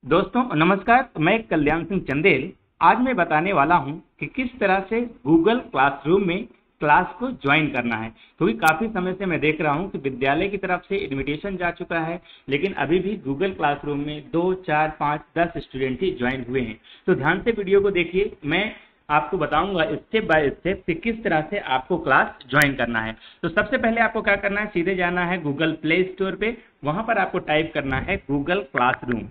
दोस्तों नमस्कार, मैं कल्याण सिंह चंदेल। आज मैं बताने वाला हूं कि किस तरह से गूगल क्लासरूम में क्लास को ज्वाइन करना है। क्योंकि काफ़ी समय से मैं देख रहा हूं कि विद्यालय की तरफ से इनविटेशन जा चुका है, लेकिन अभी भी गूगल क्लासरूम में 2, 4, 5, 10 स्टूडेंट ही ज्वाइन हुए हैं। तो ध्यान से वीडियो को देखिए, मैं आपको बताऊंगा स्टेप बाय स्टेप कि किस तरह से आपको क्लास ज्वाइन करना है। तो सबसे पहले आपको क्या करना है, सीधे जाना है गूगल प्ले स्टोर पे। वहां पर आपको टाइप करना है गूगल क्लासरूम।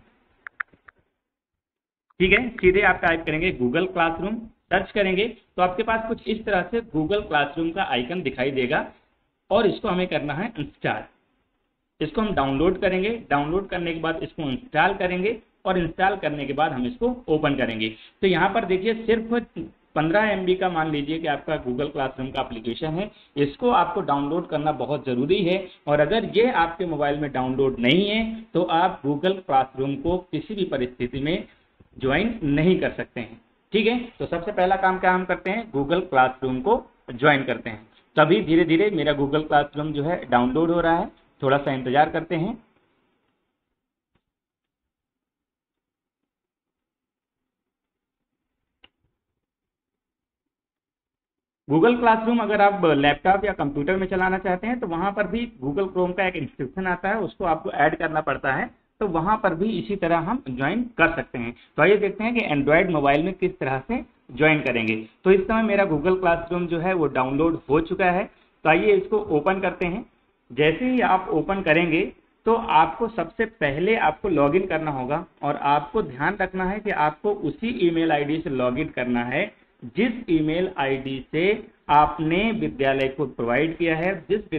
ठीक है, सीधे आप टाइप करेंगे गूगल क्लासरूम, सर्च करेंगे तो आपके पास कुछ इस तरह से गूगल क्लासरूम का आइकन दिखाई देगा और इसको हमें करना है इंस्टॉल। इसको हम डाउनलोड करेंगे, डाउनलोड करने के बाद इसको इंस्टॉल करेंगे और इंस्टॉल करने के बाद हम इसको ओपन करेंगे। तो यहाँ पर देखिए सिर्फ 15 MB का मान लीजिए कि आपका गूगल क्लासरूम का एप्लीकेशन है। इसको आपको डाउनलोड करना बहुत ज़रूरी है और अगर ये आपके मोबाइल में डाउनलोड नहीं है तो आप गूगल क्लासरूम को किसी भी परिस्थिति में ज्वाइन नहीं कर सकते हैं। ठीक है, तो सबसे पहला काम क्या हम करते हैं, गूगल क्लासरूम को ज्वाइन करते हैं। तभी धीरे धीरे मेरा गूगल क्लासरूम जो है डाउनलोड हो रहा है, थोड़ा सा इंतजार करते हैं। गूगल क्लासरूम अगर आप लैपटॉप या कंप्यूटर में चलाना चाहते हैं तो वहां पर भी गूगल क्रोम का एक इंस्ट्रक्शन आता है, उसको आपको ऐड करना पड़ता है। तो वहां पर भी इसी तरह हम ज्वाइन कर सकते हैं। तो आइए देखते हैं कि एंड्रॉयड मोबाइल में किस तरह से ज्वाइन करेंगे। तो इस समय मेरा गूगल क्लासरूम जो है वो डाउनलोड हो चुका है। तो आइए इसको ओपन करते हैं। जैसे ही आप ओपन करेंगे तो आपको सबसे पहले आपको लॉगिन करना होगा और आपको ध्यान रखना है कि आपको उसी ईमेल आईडी से लॉगिन करना है जिस ईमेल आईडी से आपने विद्यालय को प्रोवाइड किया है,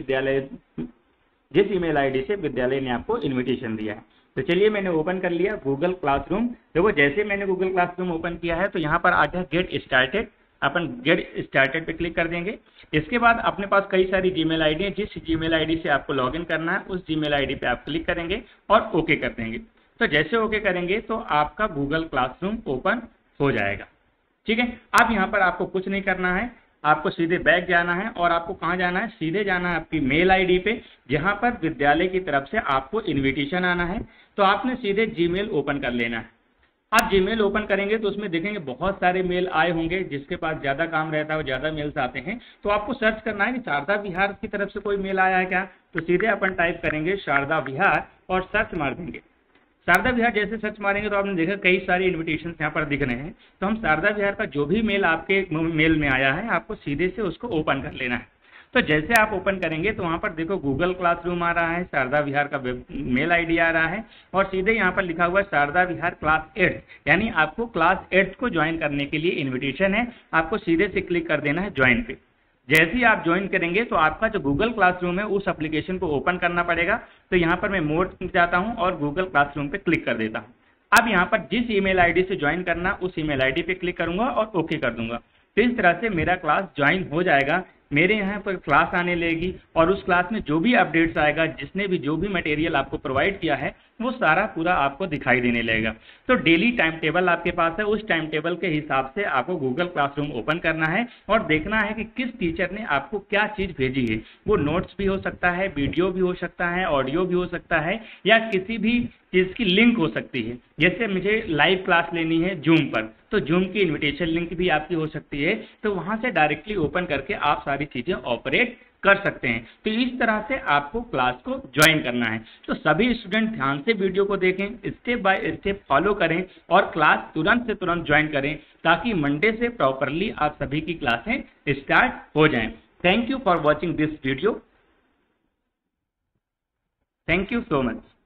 जिस ईमेल आईडी से विद्यालय ने आपको इनविटेशन दिया है। तो चलिए मैंने ओपन कर लिया गूगल क्लासरूम। देखो जैसे मैंने गूगल क्लासरूम ओपन किया है तो यहाँ पर आ गया गेट स्टार्टेड। अपन गेट स्टार्टेड पे क्लिक कर देंगे। इसके बाद अपने पास कई सारी जीमेल आईडी है, जिस जीमेल आईडी से आपको लॉगिन करना है उस जीमेल आईडी पे आप क्लिक करेंगे और ओके कर देंगे। तो जैसे ओके करेंगे तो आपका गूगल क्लासरूम ओपन हो जाएगा। ठीक है, अब यहाँ पर आपको कुछ नहीं करना है, आपको सीधे बैक जाना है और आपको कहाँ जाना है, सीधे जाना है आपकी मेल आईडी पे जहाँ पर विद्यालय की तरफ से आपको इनविटेशन आना है। तो आपने सीधे जीमेल ओपन कर लेना है। आप जीमेल ओपन करेंगे तो उसमें देखेंगे बहुत सारे मेल आए होंगे, जिसके पास ज़्यादा काम रहता है वो ज़्यादा मेल्स आते हैं। तो आपको सर्च करना है कि शारदा विहार की तरफ से कोई मेल आया है क्या। तो सीधे अपन टाइप करेंगे शारदा विहार और सर्च मार देंगे। शारदा विहार जैसे सर्च मारेंगे तो आपने देखा कई सारे इन्विटेशन यहाँ पर दिख रहे हैं। तो हम शारदा विहार का जो भी मेल आपके मेल में आया है आपको सीधे से उसको ओपन कर लेना है। तो जैसे आप ओपन करेंगे तो वहाँ पर देखो गूगल क्लासरूम आ रहा है, शारदा विहार का मेल आईडी आ रहा है और सीधे यहाँ पर लिखा हुआ है शारदा विहार क्लास 8, यानी आपको क्लास 8 को ज्वाइन करने के लिए इन्विटेशन है। आपको सीधे से क्लिक कर देना है ज्वाइन पे। जैसे ही आप ज्वाइन करेंगे तो आपका जो गूगल क्लासरूम है उस एप्लीकेशन को ओपन करना पड़ेगा। तो यहाँ पर मैं मोड जाता हूँ और गूगल क्लासरूम पे क्लिक कर देता हूँ। अब यहाँ पर जिस ईमेल आईडी से ज्वाइन करना उस ईमेल आईडी पे क्लिक करूंगा और ओके कर दूंगा। तो इस तरह से मेरा क्लास ज्वाइन हो जाएगा। मेरे यहाँ पर क्लास आने लगेगी और उस क्लास में जो भी अपडेट्स आएगा, जिसने भी जो भी मटेरियल आपको प्रोवाइड किया है वो सारा पूरा आपको दिखाई देने लगेगा। तो डेली टाइम टेबल आपके पास है, उस टाइम टेबल के हिसाब से आपको गूगल क्लासरूम ओपन करना है और देखना है कि किस टीचर ने आपको क्या चीज़ भेजी है। वो नोट्स भी हो सकता है, वीडियो भी हो सकता है, ऑडियो भी हो सकता है या किसी भी चीज़ की लिंक हो सकती है। जैसे मुझे लाइव क्लास लेनी है जूम पर, तो जूम की इनविटेशन लिंक भी आपकी हो सकती है। तो वहाँ से डायरेक्टली ओपन करके आप सारी चीज़ें ऑपरेट कर सकते हैं। तो इस तरह से आपको क्लास को ज्वाइन करना है। तो सभी स्टूडेंट ध्यान से वीडियो को देखें, स्टेप बाय स्टेप फॉलो करें और क्लास तुरंत से तुरंत ज्वाइन करें ताकि मंडे से प्रॉपरली आप सभी की क्लासें स्टार्ट हो जाएं। Thank you for watching this video. Thank you so much.